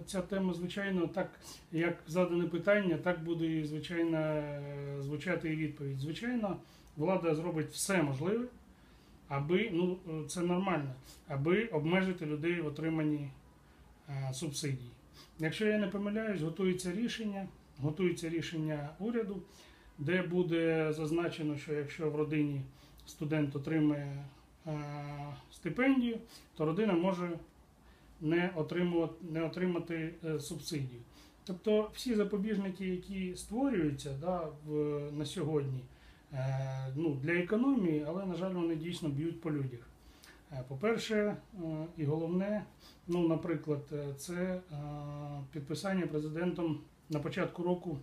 ця тема, звичайно, так, як задане питання, так буде і, звичайно, звучати і відповідь. Звичайно, влада зробить все можливе, аби, ну, це нормально, аби обмежити людей в отриманні субсидій. Якщо я не помиляюсь, готується рішення уряду, де буде зазначено, що якщо в родині студент отримує стипендію, то родина може не отримати субсидію. Тобто всі запобіжники, які створюються на сьогодні, для економії, але, на жаль, вони дійсно б'ють по людях. По-перше, і головне, наприклад, це підписання президентом на початку року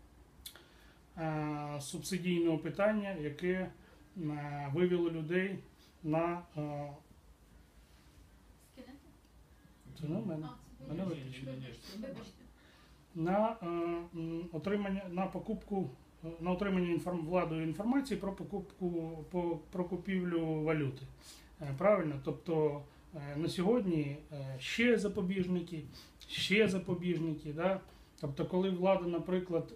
субсидійного питання, яке вивело людей на... Це не в мене. На отримання владою інформації про купівлю валюти. Правильно? Тобто на сьогодні ще запобіжники. Да? Тобто коли влада, наприклад,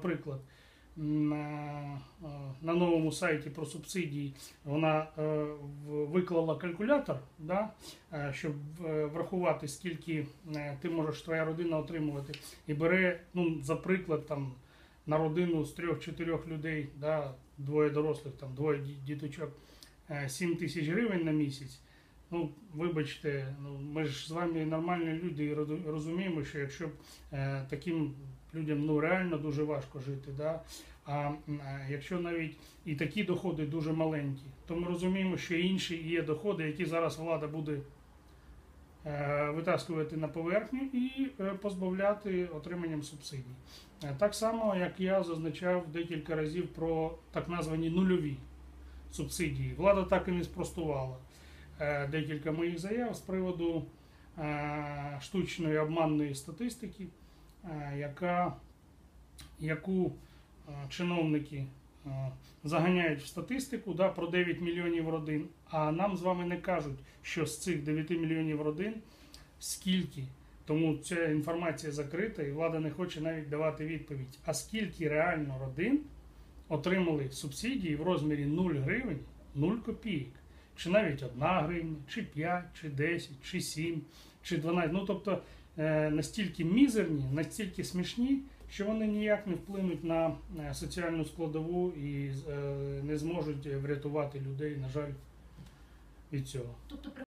на новому сайті про субсидії вона виклала калькулятор, да, щоб врахувати, скільки ти можеш, твоя родина отримувати, і бере, за приклад, там, на родину з 3-4 людей, да, двоє дорослих, там, двоє діточок, 7 тисяч гривень на місяць. Вибачте, ми ж з вами нормальні люди і розуміємо, що якщо таким людям реально дуже важко жити, да? А якщо навіть і такі доходи дуже маленькі, то ми розуміємо, що інші є доходи, які зараз влада буде витаскувати на поверхню і позбавляти отриманням субсидій. Так само, як я зазначав декілька разів про так названі нульові субсидії. Влада так і не спростувала декілька моїх заяв з приводу штучної обманної статистики, яку чиновники заганяють в статистику, да, про 9 мільйонів родин, а нам з вами не кажуть, що з цих 9 мільйонів родин скільки. Тому ця інформація закрита і влада не хоче навіть давати відповідь. А скільки реально родин отримали субсидії в розмірі 0 гривень, 0 копійок. Чи навіть 1 гривня, чи 5, чи 10, чи 7, чи 12. Тобто настільки мізерні, настільки смішні, що вони ніяк не вплинуть на соціальну складову і не зможуть врятувати людей, на жаль, від цього.